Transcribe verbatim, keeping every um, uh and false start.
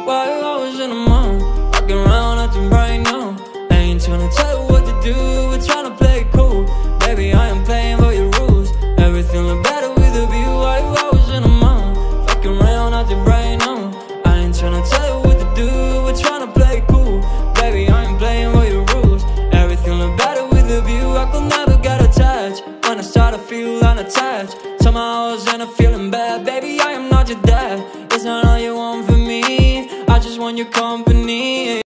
Why you always in the mood? Walking around acting right now. I ain't tryna tell you